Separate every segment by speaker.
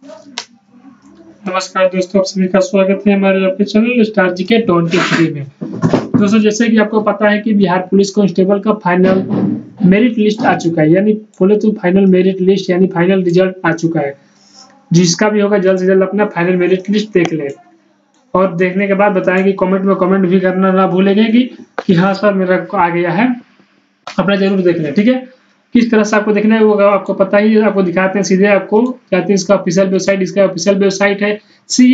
Speaker 1: नमस्कार दोस्तों, आप सभी का स्वागत है हमारे आपके चैनल स्टार जीके 23 में। दोस्तों, जैसे कि आपको पता है कि बिहार पुलिस कांस्टेबल का फाइनल मेरिट लिस्ट आ चुका है, यानी बोले तो फाइनल मेरिट लिस्ट यानी फाइनल रिजल्ट आ चुका है। जिसका भी होगा जल्द से जल्द अपना फाइनल मेरिट लिस्ट देख ले और देखने के बाद बताएं कि कमेंट में कमेंट भी करना ना भूलेंगे कि हाँ सर मेरा आ गया है, अपना जरूर देख लें। ठीक है, किस तरह से आपको देखना है वो आपको पता ही है। आपको दिखाते हैं, सीधे आपको जाते हैं इसका ऑफिशियल वेबसाइट। इसका ऑफिशियल वेबसाइट है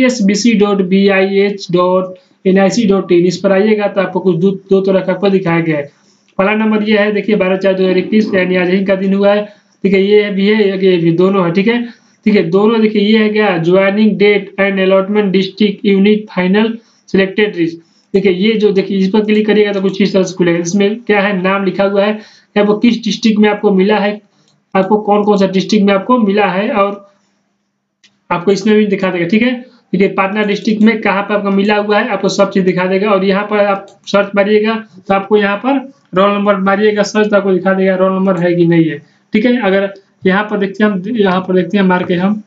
Speaker 1: csbc.bis.nic.in। इस पर आइएगा तो आपको कुछ दो तरह का आपको दिखाया गया है। पहला नंबर ये है, देखिए 12/4/2021 यानी आज ही का दिन हुआ है। ठीक है, ये भी है, ये भी दोनों है। ठीक है, दोनों देखिए ये है क्या, joining date and allotment district unit final selected list. देखिए ये जो देखिए इस पर क्लिक करिएगा तो कुछ इस तरह से खुलेगा। इसमें क्या है, नाम लिखा हुआ है वो किस डिस्ट्रिक्ट में आपको मिला है, आपको कौन कौन सा डिस्ट्रिक्ट में आपको मिला है, और आपको इसमें भी दिखा देगा। ठीक है, देखिए पटना डिस्ट्रिक्ट में कहाँ पर आपको मिला हुआ है, आपको सब चीज दिखा देगा। और यहाँ पर आप सर्च मारिएगा तो आपको यहाँ पर रोल नंबर मारिएगा सर्च, तो आपको दिखा देगा रोल नंबर है कि नहीं है। ठीक है, अगर यहाँ पर देखते हैं हम, यहाँ पर देखते हैं मार के हम,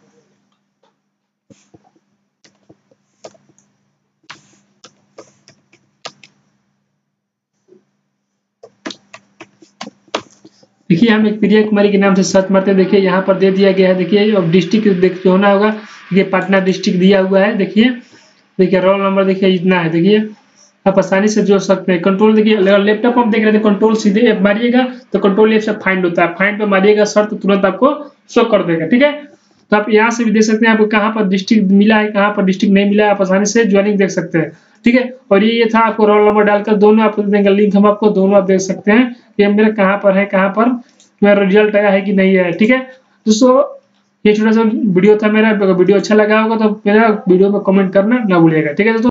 Speaker 1: देखिए हम एक प्रिया कुमारी के नाम से सर्च मारते हैं। देखिए यहाँ पर दे दिया गया है। देखिए अब डिस्ट्रिक्ट देखिए होना होगा, ये पटना डिस्ट्रिक्ट दिया हुआ है। देखिए रोल नंबर देखिए इतना है। देखिए आप आसानी से जोड़ सकते हैं। कंट्रोल देखिए लैपटॉप हम देख रहे थे, कंट्रोल सीधे एफ मारिएगा तो कंट्रोल एफ से फाइंड होता है, फाइंड पे मारिएगा सर तो तुरंत आपको शो कर देगा। ठीक है, तो आप यहाँ से भी देख सकते हैं आपको कहाँ पर डिस्ट्रिक्ट मिला है, कहाँ पर डिस्ट्रिक्ट नहीं मिला है, आप आसानी से ज्वाइनिंग देख सकते हैं। ठीक है, और ये था आपको रोल नंबर डालकर दोनों आपको देंगे लिंक, हम आपको दोनों आप देख सकते हैं कि मेरा कहाँ पर है, कहाँ पर मेरा रिजल्ट आया है कि नहीं है। ठीक है दोस्तों, ये छोटा सा वीडियो था मेरा। वीडियो अच्छा लगा होगा तो मेरा वीडियो में कमेंट करना ना भूलिएगा। ठीक है दोस्तों।